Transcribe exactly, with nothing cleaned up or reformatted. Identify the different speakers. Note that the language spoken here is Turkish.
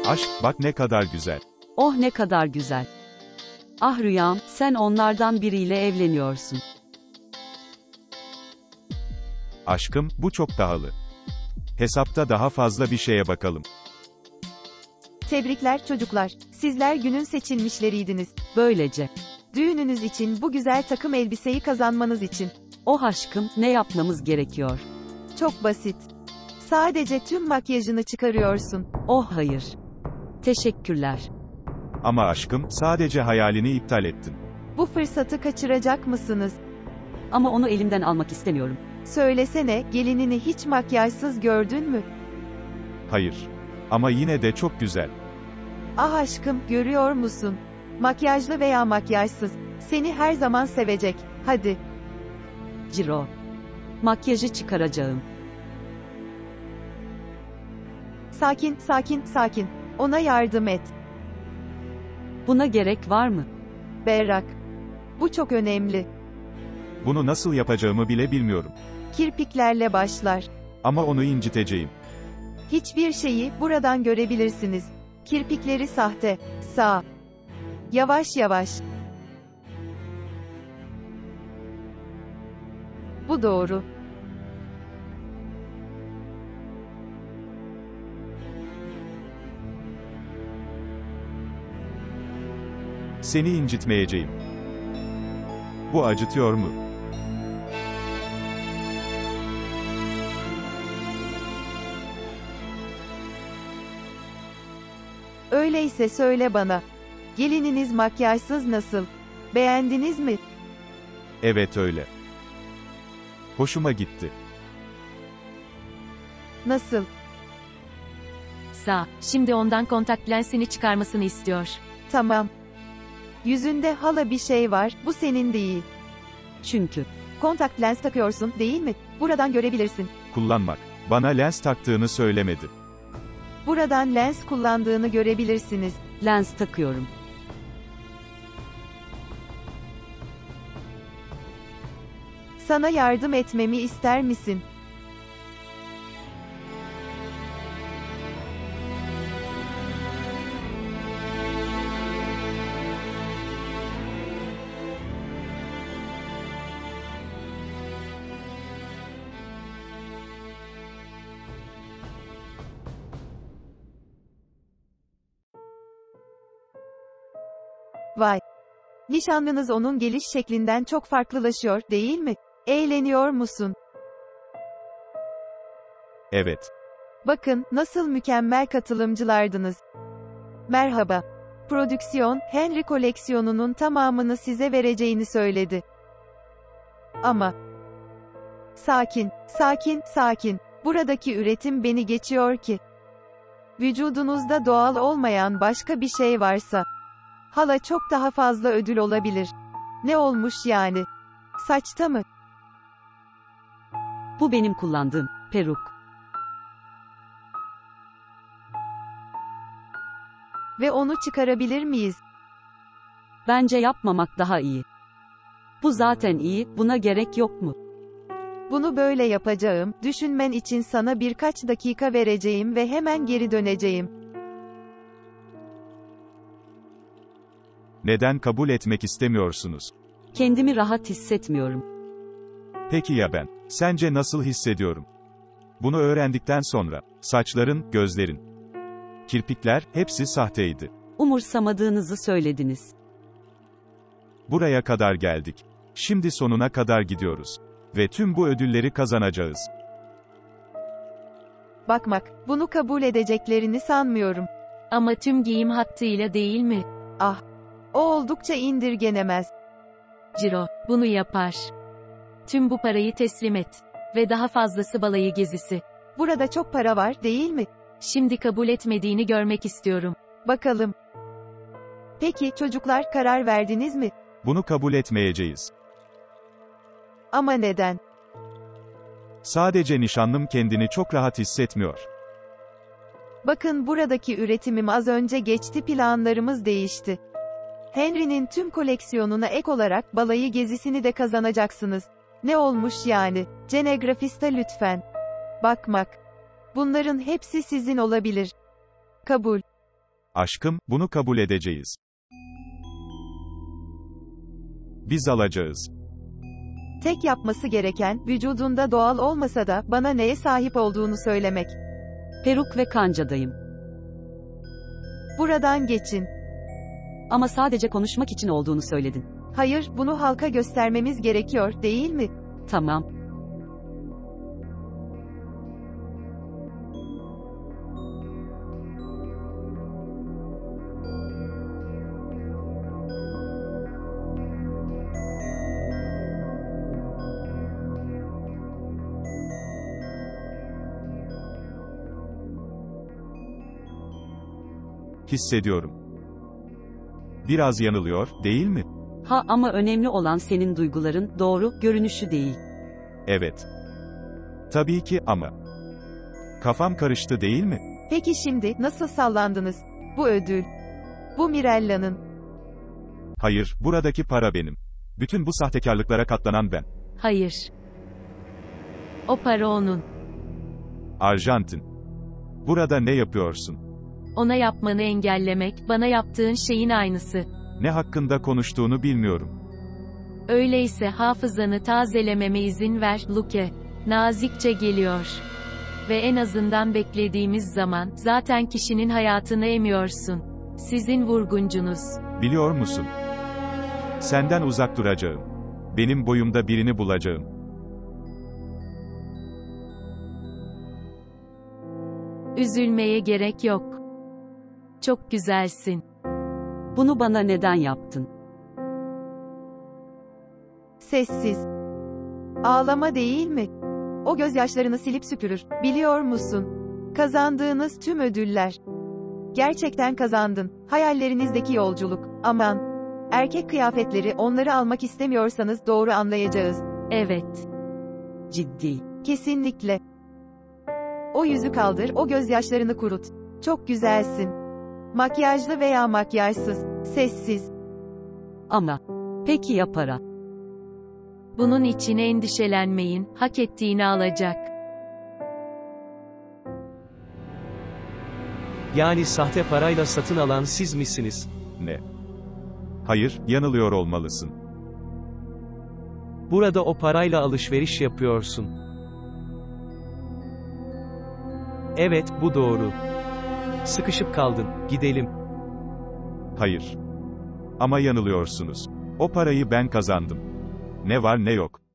Speaker 1: Aşk, bak ne kadar güzel.
Speaker 2: Oh ne kadar güzel. Ah rüyam, sen onlardan biriyle evleniyorsun.
Speaker 1: Aşkım, bu çok pahalı. Hesapta daha fazla bir şeye bakalım.
Speaker 3: Tebrikler çocuklar. Sizler günün seçilmişleriydiniz.
Speaker 2: Böylece.
Speaker 3: Düğününüz için bu güzel takım elbiseyi kazanmanız için.
Speaker 2: Oh aşkım, ne yapmamız gerekiyor?
Speaker 3: Çok basit. Sadece tüm makyajını çıkarıyorsun.
Speaker 2: Oh hayır. Teşekkürler.
Speaker 1: Ama aşkım, sadece hayalini iptal ettin.
Speaker 3: Bu fırsatı kaçıracak mısınız?
Speaker 2: Ama onu elimden almak istemiyorum.
Speaker 3: Söylesene, gelinini hiç makyajsız gördün mü?
Speaker 1: Hayır. Ama yine de çok güzel.
Speaker 3: Ah aşkım, görüyor musun? Makyajlı veya makyajsız, seni her zaman sevecek. Hadi.
Speaker 2: Ciro. Makyajı çıkaracağım.
Speaker 3: Sakin, sakin, sakin. Ona yardım et.
Speaker 2: Buna gerek var mı?
Speaker 3: Berrak. Bu çok önemli.
Speaker 1: Bunu nasıl yapacağımı bile bilmiyorum.
Speaker 3: Kirpiklerle başlar.
Speaker 1: Ama onu inciteceğim.
Speaker 3: Hiçbir şeyi buradan görebilirsiniz. Kirpikleri sahte. Sağ. Yavaş yavaş. Bu doğru.
Speaker 1: Seni incitmeyeceğim. Bu acıtıyor mu?
Speaker 3: Öyleyse söyle bana. Gelininiz makyajsız nasıl? Beğendiniz mi?
Speaker 1: Evet öyle. Hoşuma gitti.
Speaker 3: Nasıl?
Speaker 4: Sağ, şimdi ondan kontak lensini çıkarmasını istiyor.
Speaker 3: Tamam. Yüzünde hala bir şey var, bu senin değil.
Speaker 2: Çünkü.
Speaker 3: Kontak lens takıyorsun, değil mi? Buradan görebilirsin.
Speaker 1: Kullanmak. Bana lens taktığını söylemedi.
Speaker 3: Buradan lens kullandığını görebilirsiniz.
Speaker 2: Lens takıyorum.
Speaker 3: Sana yardım etmemi ister misin? Vay. Nişanlınız onun geliş şeklinden çok farklılaşıyor, değil mi? Eğleniyor musun?
Speaker 1: Evet.
Speaker 3: Bakın, nasıl mükemmel katılımcılardınız. Merhaba. Prodüksiyon, Henry koleksiyonunun tamamını size vereceğini söyledi. Ama... Sakin, sakin, sakin. Buradaki üretim beni geçiyor ki. Vücudunuzda doğal olmayan başka bir şey varsa... Hala çok daha fazla ödül olabilir. Ne olmuş yani? Saçta mı?
Speaker 2: Bu benim kullandığım peruk.
Speaker 3: Ve onu çıkarabilir miyiz?
Speaker 2: Bence yapmamak daha iyi. Bu zaten iyi, buna gerek yok mu?
Speaker 3: Bunu böyle yapacağım, düşünmen için sana birkaç dakika vereceğim ve hemen geri döneceğim.
Speaker 1: Neden kabul etmek istemiyorsunuz?
Speaker 2: Kendimi rahat hissetmiyorum.
Speaker 1: Peki ya ben? Sence nasıl hissediyorum? Bunu öğrendikten sonra, saçların, gözlerin, kirpikler, hepsi sahteydi.
Speaker 2: Umursamadığınızı söylediniz.
Speaker 1: Buraya kadar geldik. Şimdi sonuna kadar gidiyoruz. Ve tüm bu ödülleri kazanacağız.
Speaker 3: Bakmak, bunu kabul edeceklerini sanmıyorum.
Speaker 4: Ama tüm giyim hattıyla değil mi?
Speaker 3: Ah, o oldukça indirgenemez.
Speaker 4: Ciro, bunu yapar. Tüm bu parayı teslim et. Ve daha fazlası balayı gezisi.
Speaker 3: Burada çok para var, değil mi?
Speaker 4: Şimdi kabul etmediğini görmek istiyorum.
Speaker 3: Bakalım. Peki, çocuklar, karar verdiniz mi?
Speaker 1: Bunu kabul etmeyeceğiz.
Speaker 3: Ama neden?
Speaker 1: Sadece nişanlım kendini çok rahat hissetmiyor.
Speaker 3: Bakın buradaki üretimim az önce geçti, planlarımız değişti. Henry'nin tüm koleksiyonuna ek olarak balayı gezisini de kazanacaksınız. Ne olmuş yani? Cenegrafista lütfen. Bakmak. Bunların hepsi sizin olabilir. Kabul.
Speaker 1: Aşkım, bunu kabul edeceğiz. Biz alacağız.
Speaker 3: Tek yapması gereken, vücudunda doğal olmasa da, bana neye sahip olduğunu söylemek.
Speaker 2: Peruk ve kancadayım.
Speaker 3: Buradan geçin.
Speaker 2: Ama sadece konuşmak için olduğunu söyledin.
Speaker 3: Hayır, bunu halka göstermemiz gerekiyor, değil mi?
Speaker 2: Tamam.
Speaker 1: Hissediyorum. Biraz yanılıyor, değil mi?
Speaker 2: Ha, ama önemli olan senin duyguların, doğru, görünüşü değil.
Speaker 1: Evet. Tabii ki, ama. Kafam karıştı, değil mi?
Speaker 3: Peki şimdi, nasıl sallandınız? Bu ödül. Bu Mirella'nın.
Speaker 1: Hayır, buradaki para benim. Bütün bu sahtekarlıklara katlanan ben.
Speaker 4: Hayır. O para onun.
Speaker 1: Arjantin. Burada ne yapıyorsun?
Speaker 4: Ona yapmanı engellemek, bana yaptığın şeyin aynısı.
Speaker 1: Ne hakkında konuştuğunu bilmiyorum.
Speaker 4: Öyleyse hafızanı tazelememe izin ver, Luke. Nazikçe geliyor. Ve en azından beklediğimiz zaman, zaten kişinin hayatını emiyorsun. Sizin vurguncunuz.
Speaker 1: Biliyor musun? Senden uzak duracağım. Benim boyumda birini bulacağım.
Speaker 4: Üzülmeye gerek yok. Çok güzelsin.
Speaker 2: Bunu bana neden yaptın?
Speaker 3: Sessiz. Ağlama değil mi? O gözyaşlarını silip süpürür, biliyor musun? Kazandığınız tüm ödüller. Gerçekten kazandın. Hayallerinizdeki yolculuk. Aman. Erkek kıyafetleri, onları almak istemiyorsanız doğru anlayacağız.
Speaker 4: Evet.
Speaker 2: Ciddi.
Speaker 3: Kesinlikle. O yüzü kaldır, o gözyaşlarını kurut. Çok güzelsin. Makyajlı veya makyajsız, sessiz.
Speaker 2: Ama. Peki ya para?
Speaker 4: Bunun için endişelenmeyin, hak ettiğini alacak.
Speaker 5: Yani sahte parayla satın alan siz misiniz?
Speaker 1: Ne? Hayır, yanılıyor olmalısın.
Speaker 5: Burada o parayla alışveriş yapıyorsun. Evet, bu doğru. Sıkışıp kaldın, gidelim.
Speaker 1: Hayır. Ama yanılıyorsunuz. O parayı ben kazandım. Ne var ne yok.